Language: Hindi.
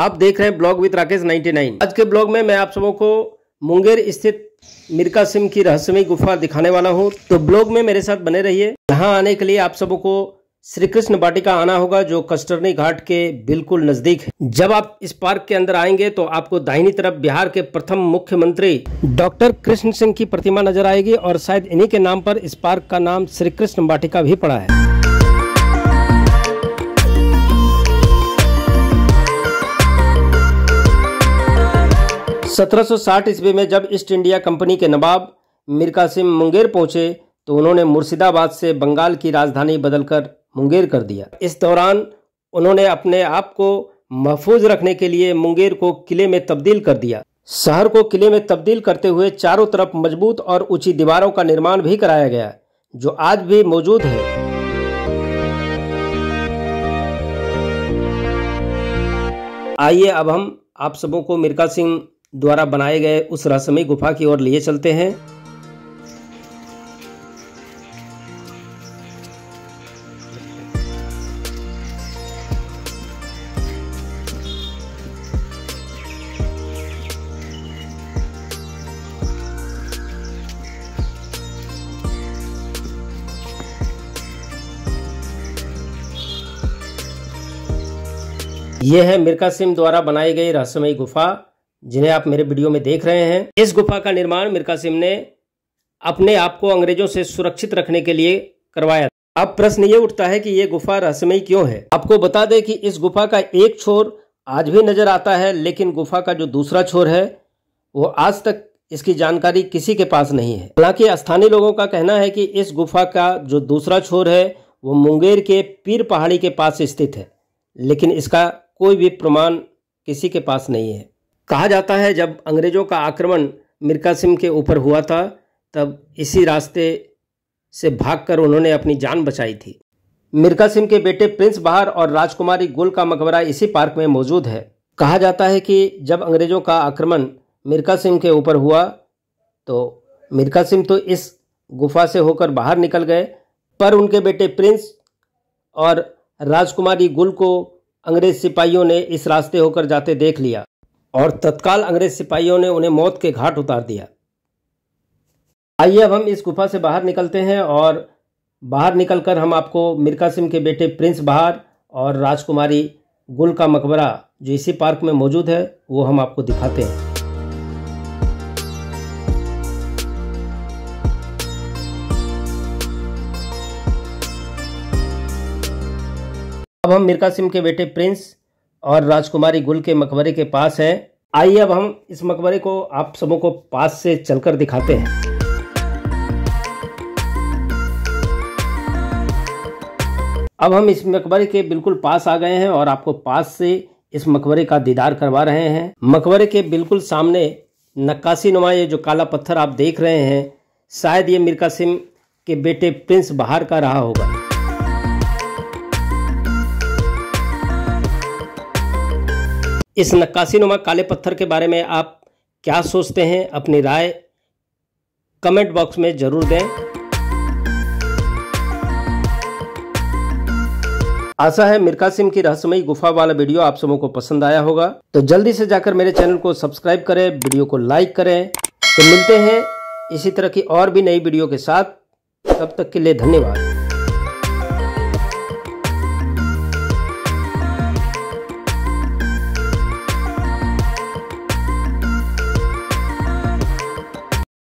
आप देख रहे हैं ब्लॉग विद राकेश 99। आज के ब्लॉग में मैं आप सबों को मुंगेर स्थित मिरका सिम की रहस्यमयी गुफा दिखाने वाला हूं, तो ब्लॉग में मेरे साथ बने रहिए। यहाँ आने के लिए आप सबों को श्री कृष्ण वाटिका आना होगा, जो कस्टरनी घाट के बिल्कुल नजदीक है। जब आप इस पार्क के अंदर आएंगे तो आपको दाहिनी तरफ बिहार के प्रथम मुख्यमंत्री डॉक्टर कृष्ण सिंह की प्रतिमा नजर आएगी और शायद इन्हीं के नाम पर इस पार्क का नाम श्री कृष्ण वाटिका भी पड़ा है। 1760 ईस्वी में जब ईस्ट इंडिया कंपनी के नवाब मीर कासिम मुंगेर पहुंचे तो उन्होंने मुर्शिदाबाद से बंगाल की राजधानी बदलकर मुंगेर कर दिया। इस दौरान उन्होंने अपने आप को महफूज रखने के लिए मुंगेर को किले में तब्दील कर दिया। शहर को किले में तब्दील करते हुए चारों तरफ मजबूत और ऊंची दीवारों का निर्माण भी कराया गया, जो आज भी मौजूद है। आइए अब हम आप सबों को मिरका सिंह द्वारा बनाए गए उस रहस्यमयी गुफा की ओर लिए चलते हैं। यह है मिरका सिंह द्वारा बनाई गई रहस्यमयी गुफा, जिन्हें आप मेरे वीडियो में देख रहे हैं। इस गुफा का निर्माण मिरका सिंह ने अपने आप को अंग्रेजों से सुरक्षित रखने के लिए करवाया। अब प्रश्न ये उठता है कि ये गुफा रहस्यमयी क्यों है। आपको बता दें कि इस गुफा का एक छोर आज भी नजर आता है, लेकिन गुफा का जो दूसरा छोर है वो आज तक इसकी जानकारी किसी के पास नहीं है। हालांकि स्थानीय लोगों का कहना है कि इस गुफा का जो दूसरा छोर है वो मुंगेर के पीर पहाड़ी के पास स्थित है, लेकिन इसका कोई भी प्रमाण किसी के पास नहीं है। कहा जाता है जब अंग्रेजों का आक्रमण मिरका सिंह के ऊपर हुआ था, तब इसी रास्ते से भागकर उन्होंने अपनी जान बचाई थी। मिरका सिंह के बेटे प्रिंस बहार और राजकुमारी गुल का मकबरा इसी पार्क में मौजूद है। कहा जाता है कि जब अंग्रेजों का आक्रमण मिरका सिंह के ऊपर हुआ तो मिरका सिंह तो इस गुफा से होकर बाहर निकल गए, पर उनके बेटे प्रिंस और राजकुमारी गुल को अंग्रेज सिपाहियों ने इस रास्ते होकर जाते देख लिया और तत्काल अंग्रेज सिपाहियों ने उन्हें मौत के घाट उतार दिया। आइए अब हम इस गुफा से बाहर निकलते हैं और बाहर निकलकर हम आपको मिरका सिंह के बेटे प्रिंस बहार और राजकुमारी गुल का मकबरा जो इसी पार्क में मौजूद है वो हम आपको दिखाते हैं। अब हम मिरका सिंह के बेटे प्रिंस और राजकुमारी गुल के मकबरे के पास हैं। आइए अब हम इस मकबरे को आप सबों को पास से चलकर दिखाते हैं। अब हम इस मकबरे के बिल्कुल पास आ गए हैं और आपको पास से इस मकबरे का दीदार करवा रहे हैं। मकबरे के बिल्कुल सामने नक्काशी नुमा ये जो काला पत्थर आप देख रहे हैं, शायद ये मिरका सिंह के बेटे प्रिंस बहार का रहा होगा। इस नक्काशी नुमा काले पत्थर के बारे में आप क्या सोचते हैं? अपनी राय कमेंट बॉक्स में जरूर दें। आशा है मिरका सिंह की रहस्यमयी गुफा वाला वीडियो आप सबों को पसंद आया होगा, तो जल्दी से जाकर मेरे चैनल को सब्सक्राइब करें, वीडियो को लाइक करें। तो मिलते हैं इसी तरह की और भी नई वीडियो के साथ, तब तक के लिए धन्यवाद।